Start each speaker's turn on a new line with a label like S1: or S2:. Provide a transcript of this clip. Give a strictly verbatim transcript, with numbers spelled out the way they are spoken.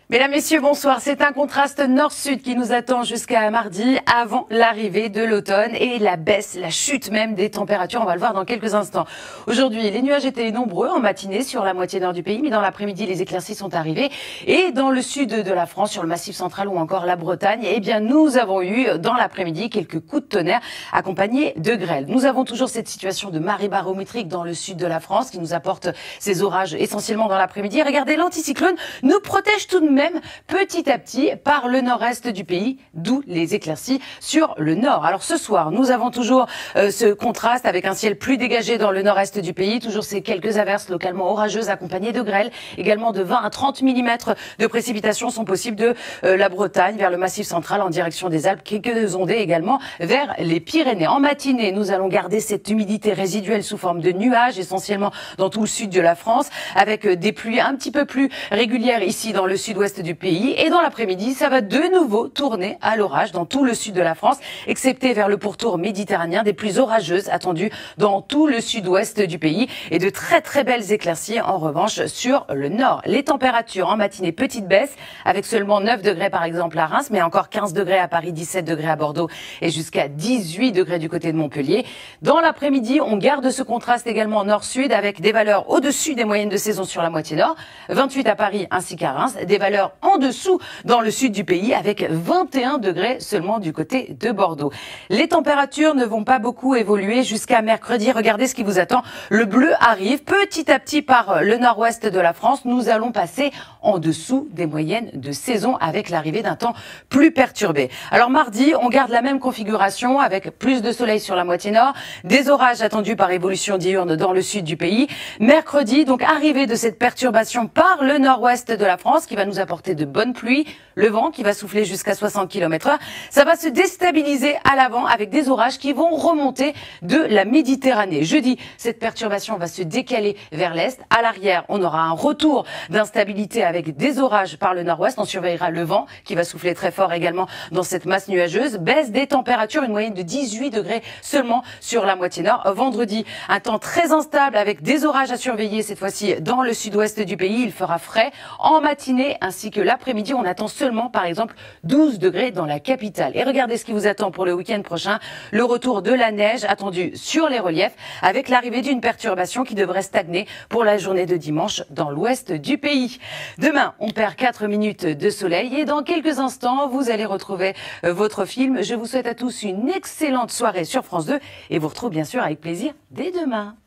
S1: Mesdames, Messieurs, bonsoir. C'est un contraste nord-sud qui nous attend jusqu'à mardi avant l'arrivée de l'automne et la baisse, la chute même des températures. On va le voir dans quelques instants. Aujourd'hui, les nuages étaient nombreux en matinée sur la moitié nord du pays, mais dans l'après-midi, les éclaircies sont arrivées. Et dans le sud de la France, sur le Massif central ou encore la Bretagne, eh bien, nous avons eu dans l'après-midi quelques coups de tonnerre accompagnés de grêle. Nous avons toujours cette situation de marée barométrique dans le sud de la France qui nous apporte ces orages essentiellement dans l'après-midi. Regardez, l'anticyclone nous protège tout de même même petit à petit par le nord-est du pays, d'où les éclaircies sur le nord. Alors ce soir, nous avons toujours euh, ce contraste avec un ciel plus dégagé dans le nord-est du pays, toujours ces quelques averses localement orageuses accompagnées de grêle, également de vingt à trente millimètres de précipitations sont possibles de euh, la Bretagne vers le Massif central en direction des Alpes, quelques ondées également vers les Pyrénées. En matinée, nous allons garder cette humidité résiduelle sous forme de nuages, essentiellement dans tout le sud de la France, avec des pluies un petit peu plus régulières ici dans le sud-ouest du pays. Et dans l'après-midi, ça va de nouveau tourner à l'orage dans tout le sud de la France, excepté vers le pourtour méditerranéen, des pluies orageuses attendues dans tout le sud-ouest du pays et de très très belles éclaircies en revanche sur le nord. Les températures en matinée, petite baisse avec seulement neuf degrés par exemple à Reims, mais encore quinze degrés à Paris, dix-sept degrés à Bordeaux et jusqu'à dix-huit degrés du côté de Montpellier. Dans l'après-midi, on garde ce contraste également nord-sud avec des valeurs au-dessus des moyennes de saison sur la moitié nord, vingt-huit à Paris ainsi qu'à Reims, des valeurs en dessous dans le sud du pays avec vingt et un degrés seulement du côté de Bordeaux. Les températures ne vont pas beaucoup évoluer jusqu'à mercredi. Regardez ce qui vous attend. Le bleu arrive petit à petit par le nord-ouest de la France. Nous allons passer en dessous des moyennes de saison avec l'arrivée d'un temps plus perturbé. Alors mardi, on garde la même configuration avec plus de soleil sur la moitié nord, des orages attendus par évolution diurne dans le sud du pays. Mercredi, donc arrivée de cette perturbation par le nord-ouest de la France qui va nous apporter de bonnes pluies, le vent qui va souffler jusqu'à soixante kilomètres heure. Ça va se déstabiliser à l'avant avec des orages qui vont remonter de la Méditerranée. Jeudi, cette perturbation va se décaler vers l'est. À l'arrière, on aura un retour d'instabilité avec des orages par le nord-ouest. On surveillera le vent qui va souffler très fort également dans cette masse nuageuse. Baisse des températures, une moyenne de dix-huit degrés seulement sur la moitié nord. Vendredi, un temps très instable avec des orages à surveiller cette fois-ci dans le sud-ouest du pays. Il fera frais en matinée ainsi que l'après-midi. On attend seulement par exemple douze degrés dans la capitale. Et regardez ce qui vous attend pour le week-end prochain. Le retour de la neige attendu sur les reliefs avec l'arrivée d'une perturbation qui devrait stagner pour la journée de dimanche dans l'ouest du pays. Demain, on perd quatre minutes de soleil et dans quelques instants, vous allez retrouver votre film. Je vous souhaite à tous une excellente soirée sur France deux et vous retrouve bien sûr avec plaisir dès demain.